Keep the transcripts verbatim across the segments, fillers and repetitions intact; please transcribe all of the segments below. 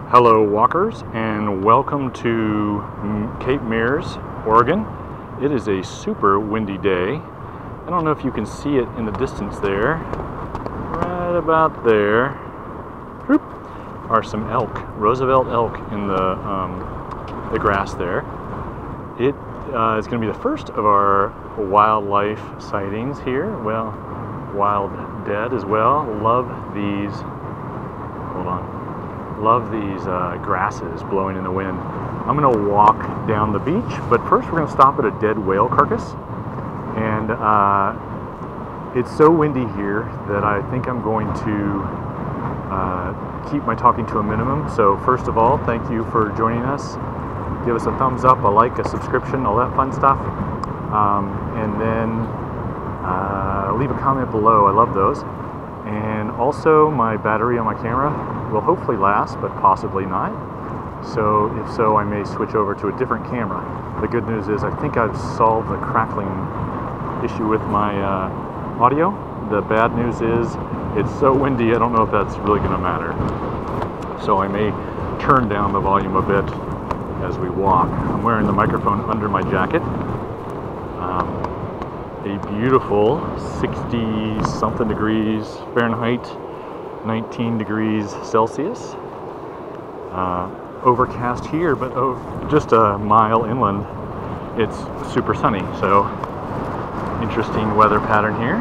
Hello walkers, and welcome to Cape Meares, Oregon. It is a super windy day. I don't know if you can see it in the distance there. Right about there whoop, are some elk, Roosevelt elk in the, um, the grass there. It uh, is going to be the first of our wildlife sightings here. Well, wild dead as well. Love these, hold on. Love these uh, grasses blowing in the wind. I'm gonna walk down the beach, but first we're gonna stop at a dead whale carcass. And uh, it's so windy here that I think I'm going to uh, keep my talking to a minimum. So first of all, thank you for joining us. Give us a thumbs up, a like, a subscription, all that fun stuff. Um, and then uh, leave a comment below, I love those. And also my battery on my camera will hopefully last, but possibly not. So if so, I may switch over to a different camera. The good news is I think I've solved the crackling issue with my uh, audio. The bad news is it's so windy, I don't know if that's really gonna matter. So I may turn down the volume a bit as we walk. I'm wearing the microphone under my jacket. Um, a beautiful sixty something degrees Fahrenheit, nineteen degrees Celsius. Uh, overcast here, but oh, just a mile inland, it's super sunny. So interesting weather pattern here.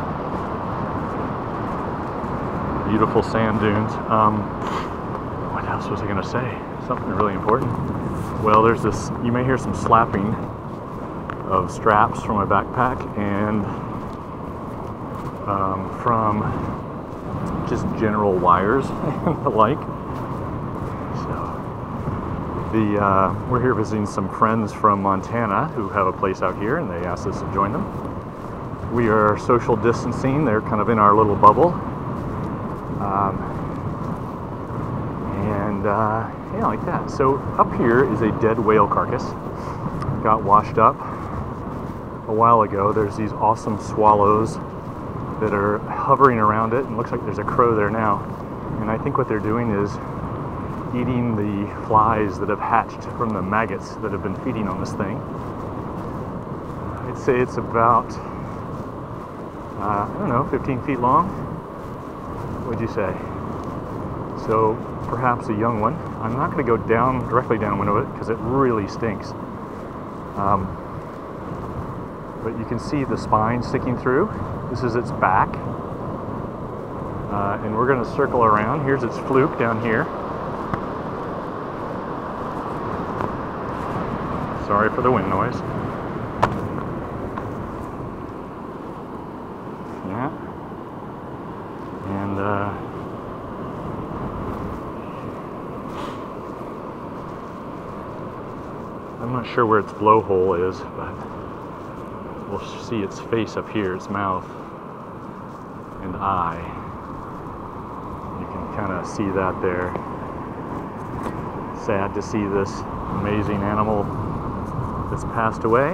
Beautiful sand dunes. Um, what else was I going to say? Something really important. Well, there's this, you may hear some slapping of straps from my backpack and um, from just general wires and the like. So the uh, we're here visiting some friends from Montana who have a place out here, and they asked us to join them. We are social distancing. They're kind of in our little bubble, um, and uh, yeah, like that. So up here is a dead whale carcass. Got washed up a while ago. There's these awesome swallows that are hovering around it, and looks like there's a crow there now. And I think what they're doing is eating the flies that have hatched from the maggots that have been feeding on this thing. I'd say it's about, uh, I don't know, fifteen feet long. What'd you say? So perhaps a young one. I'm not going to go down directly downwind of it because it really stinks. Um, But you can see the spine sticking through. This is its back. Uh, and we're going to circle around. Here's its fluke down here. Sorry for the wind noise. Yeah. And uh, I'm not sure where its blowhole is, but we'll see its face up here, its mouth and eye. You can kind of see that there. Sad to see this amazing animal that's passed away.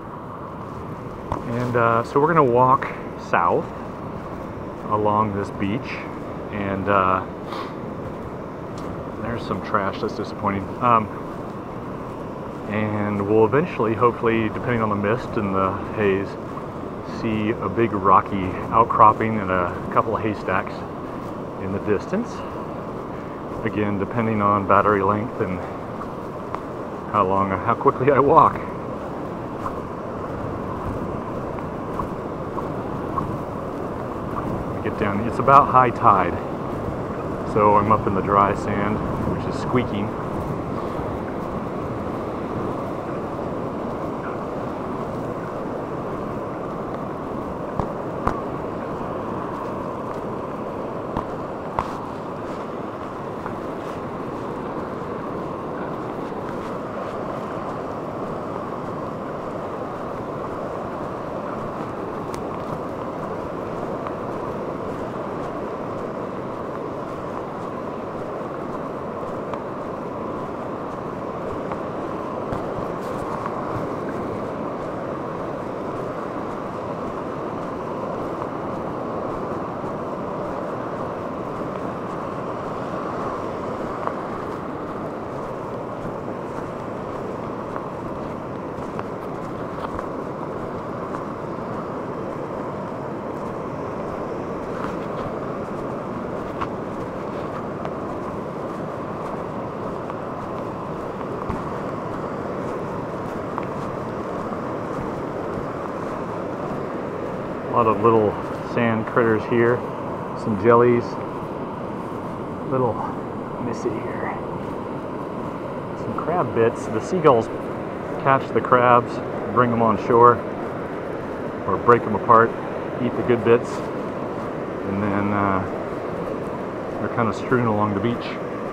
And uh, so we're going to walk south along this beach, and uh, there's some trash. That's disappointing. Um, And we'll eventually, hopefully, depending on the mist and the haze, see a big rocky outcropping and a couple of haystacks in the distance. Again, depending on battery length and how long, how quickly I walk. Get down. It's about high tide, so I'm up in the dry sand, which is squeaking. lot of little sand critters here. Some jellies. Little, let me see here. Some crab bits. The seagulls catch the crabs, bring them on shore, or break them apart, eat the good bits, and then uh, they're kind of strewn along the beach.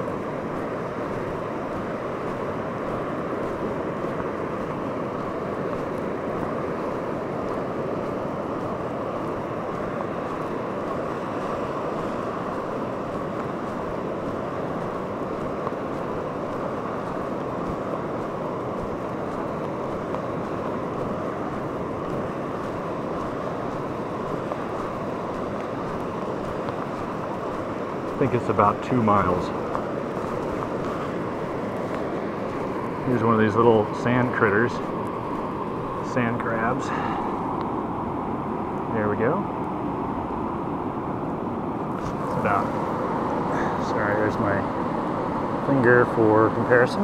I think it's about two miles. Here's one of these little sand critters, sand crabs. There we go. It's about, sorry, there's my finger for comparison.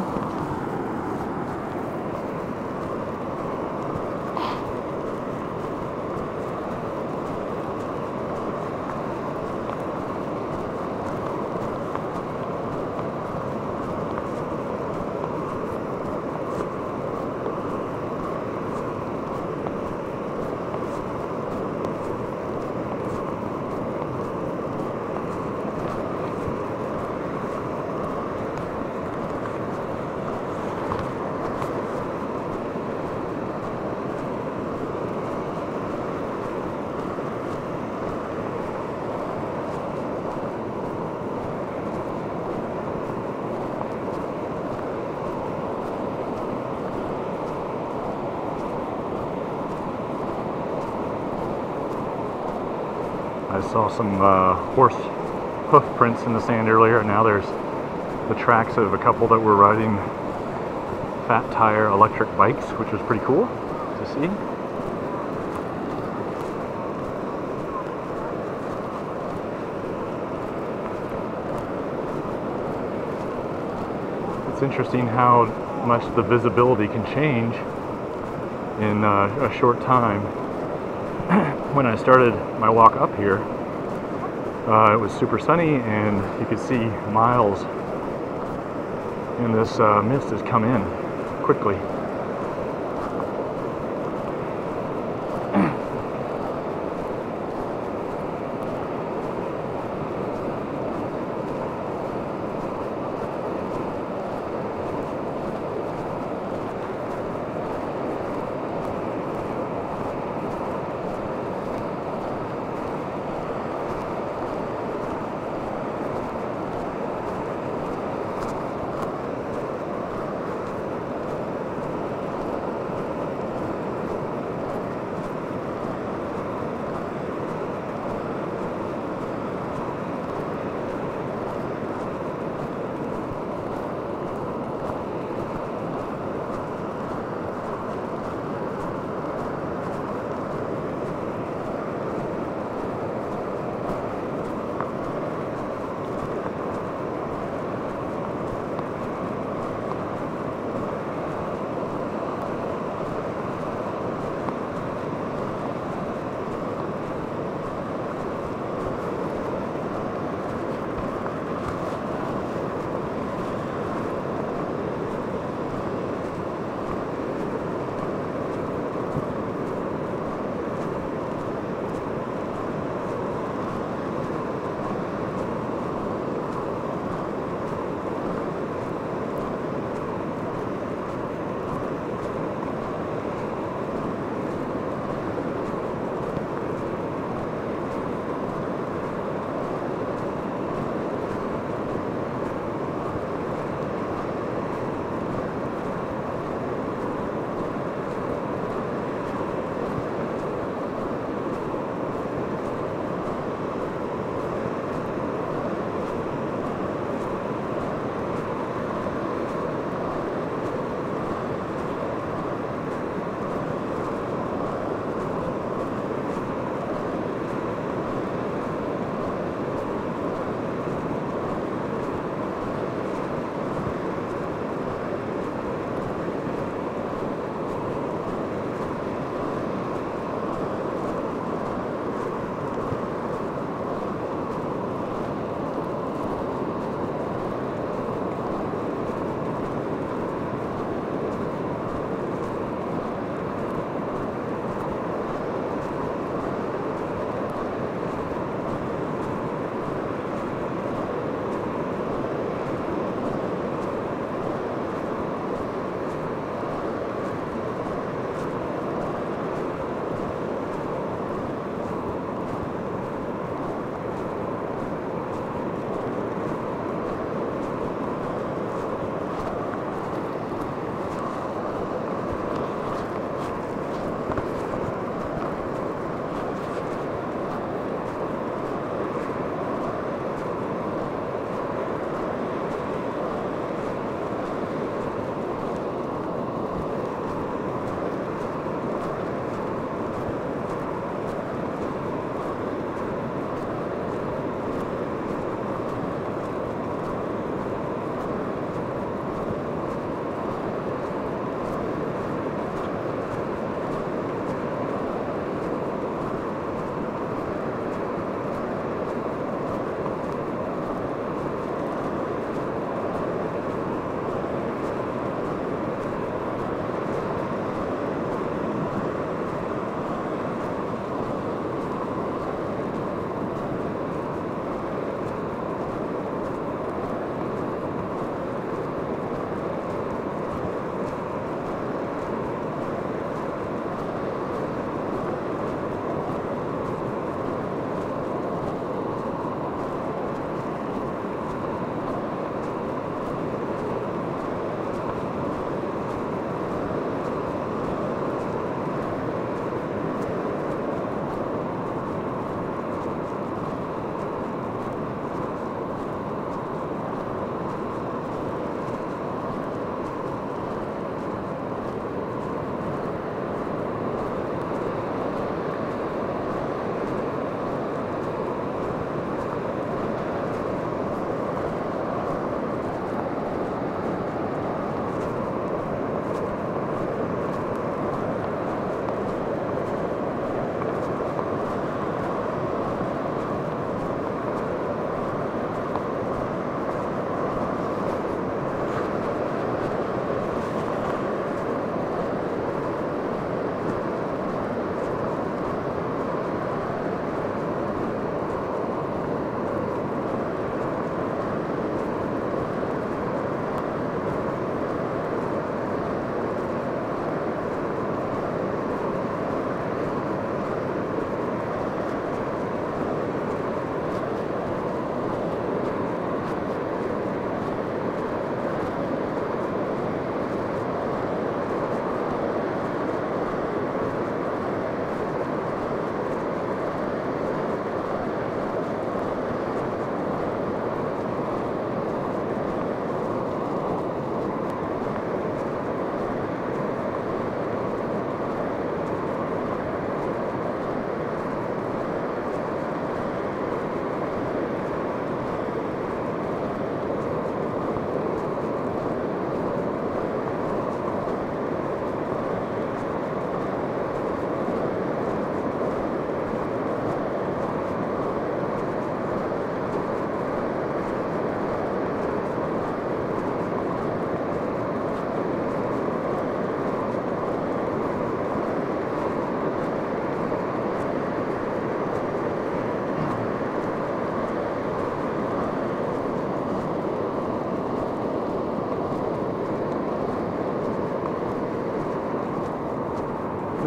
I saw some uh, horse hoof prints in the sand earlier, and now there's the tracks of a couple that were riding fat tire electric bikes, which was pretty cool to see. It's interesting how much the visibility can change in uh, a short time. When I started my walk up here, uh, it was super sunny and you could see miles, and this uh, mist has come in quickly.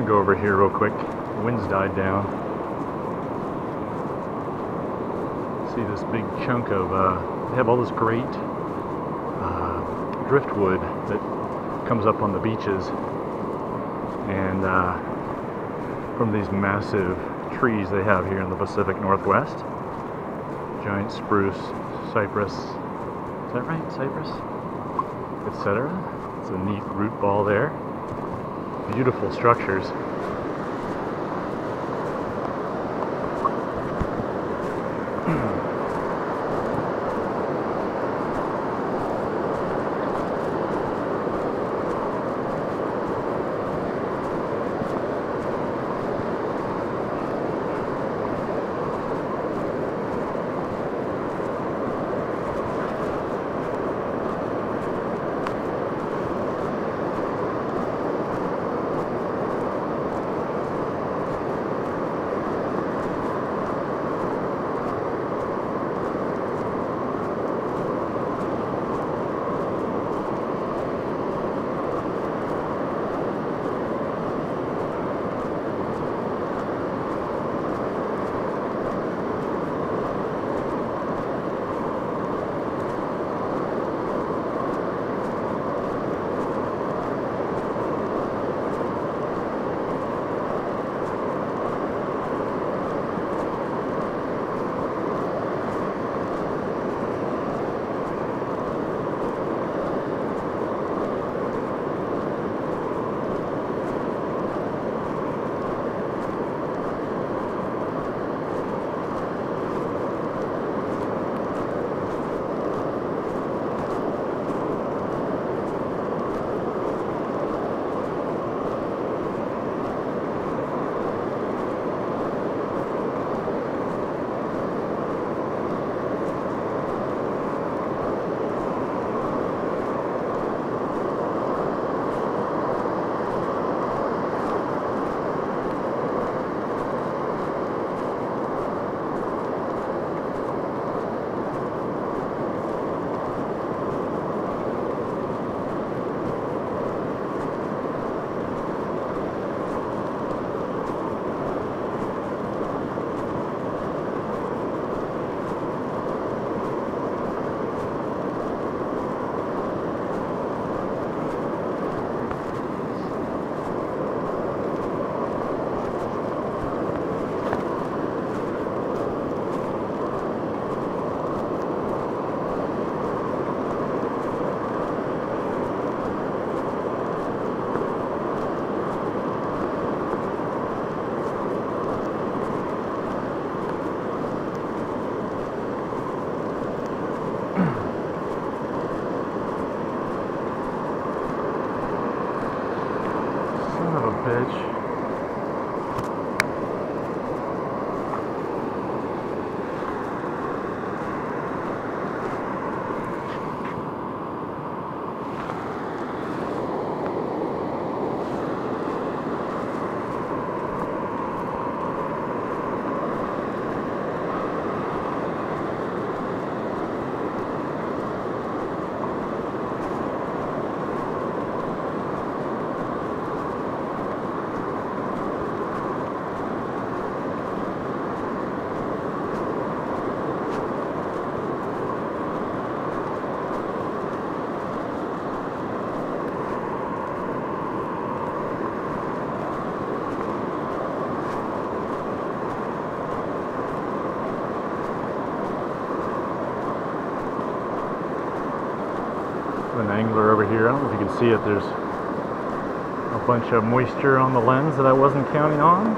go over here real quick. The wind's died down. See this big chunk of, uh, they have all this great uh, driftwood that comes up on the beaches, and uh, from these massive trees they have here in the Pacific Northwest. Giant spruce, cypress, is that right? Cypress? et cetera. It's a neat root ball there. Beautiful structures. An angler over here. I don't know if you can see it. There's a bunch of moisture on the lens that I wasn't counting on.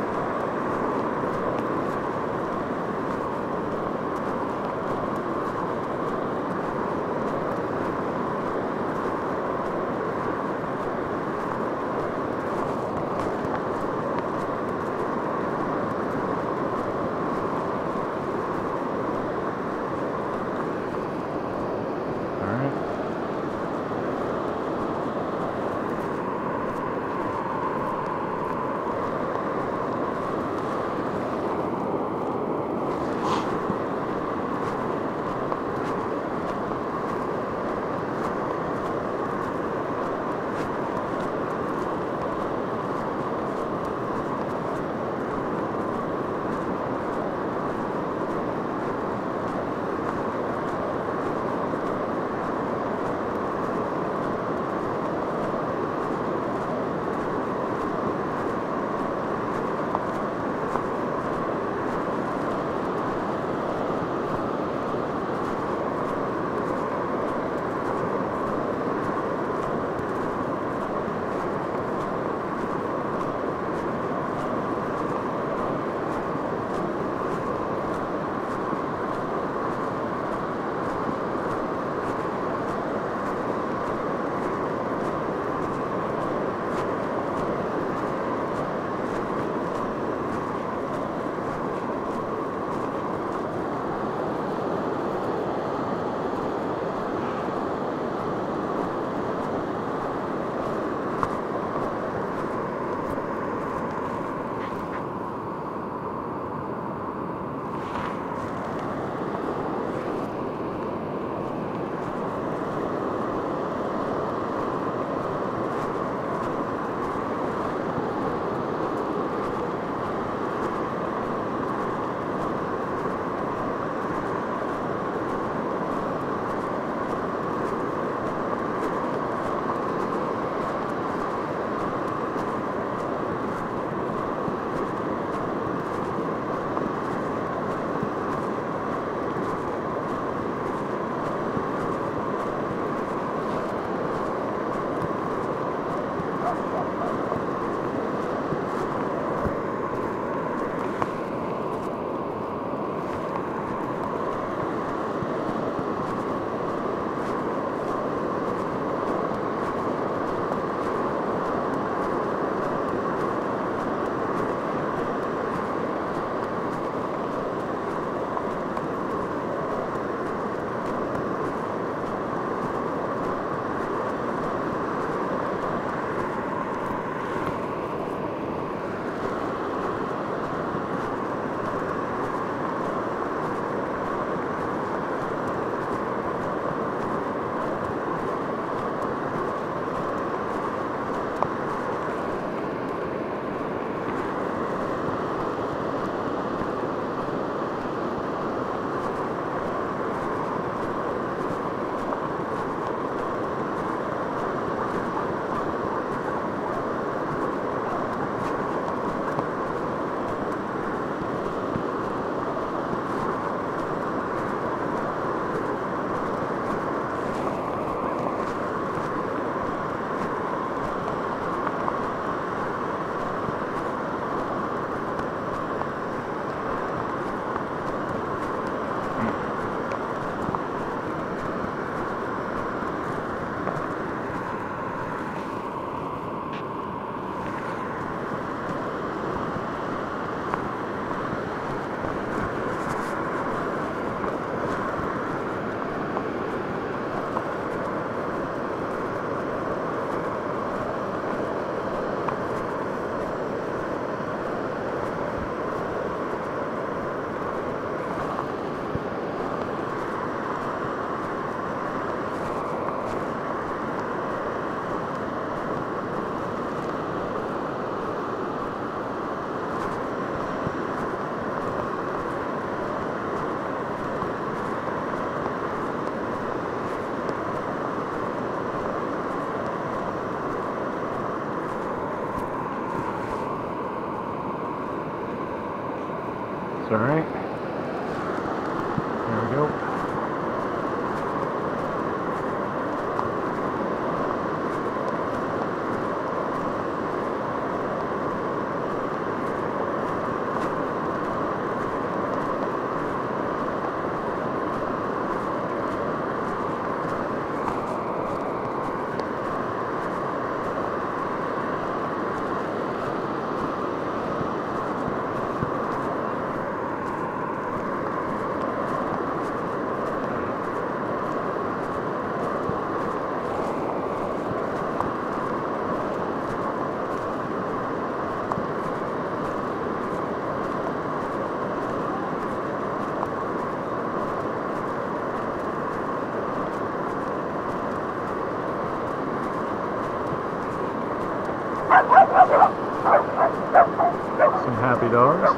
all right. There we go. Some happy dogs.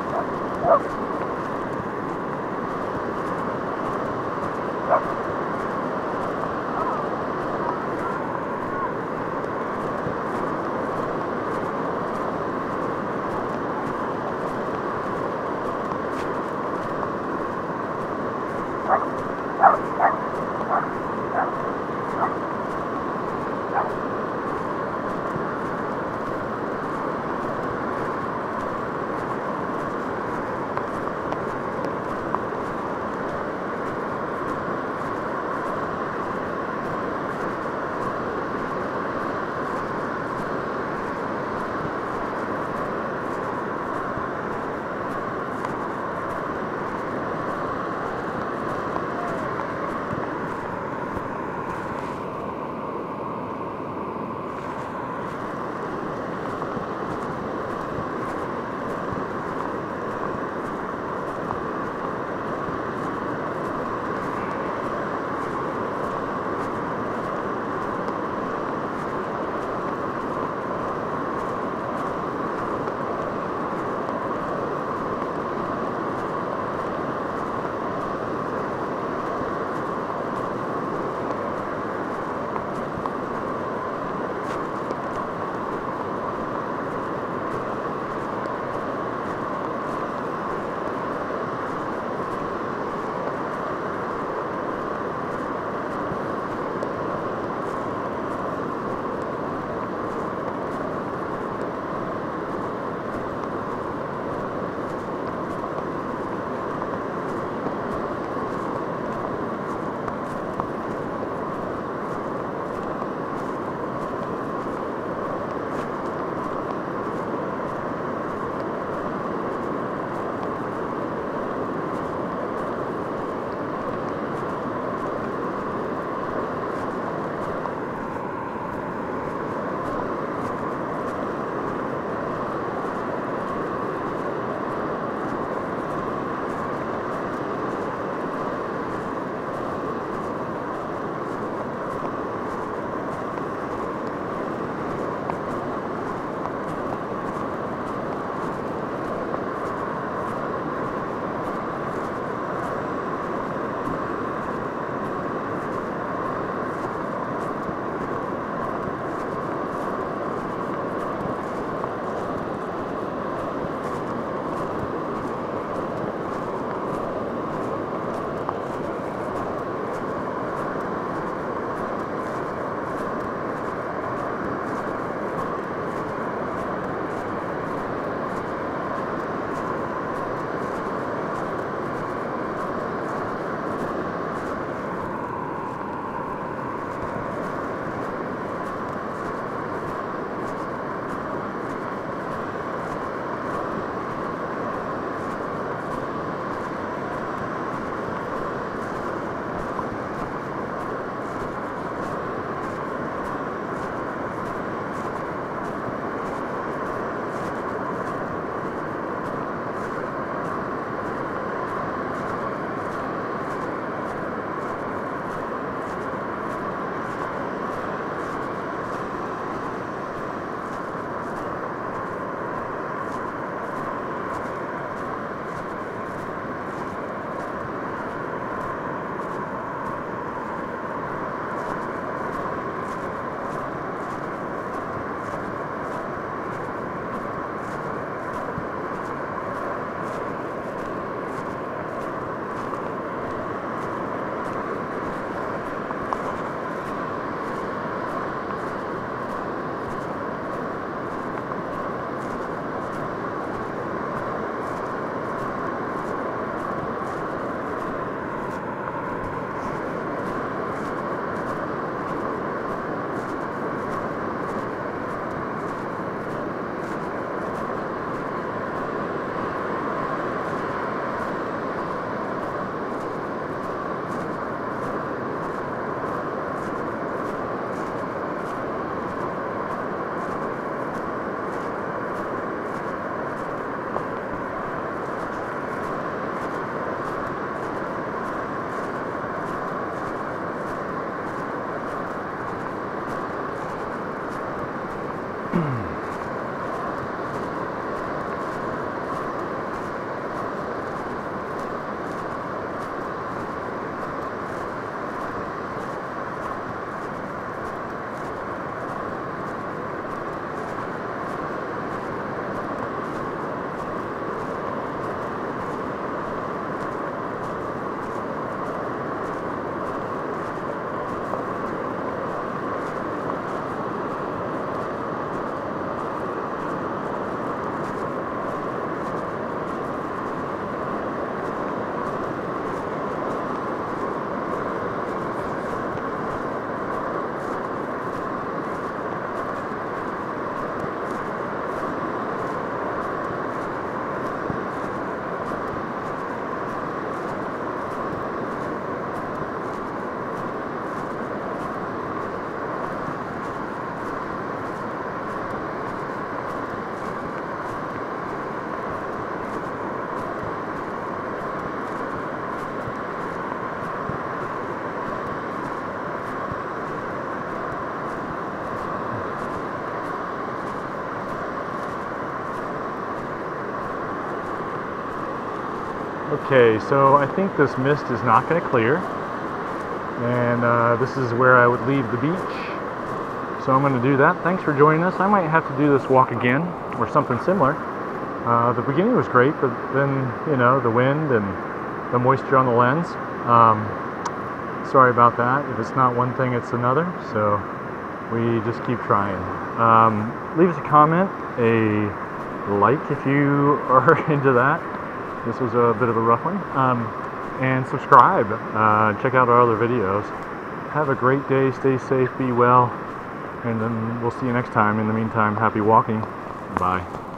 Okay, so I think this mist is not going to clear, and uh, this is where I would leave the beach. So I'm going to do that. Thanks for joining us. I might have to do this walk again or something similar. Uh, the beginning was great, but then, you know, the wind and the moisture on the lens. Um, sorry about that. If it's not one thing, it's another. So we just keep trying. Um, leave us a comment, a like if you are into that. This was a bit of a rough one. Um, and subscribe. Uh, check out our other videos. Have a great day. Stay safe. Be well. And then we'll see you next time. In the meantime, happy walking. Bye.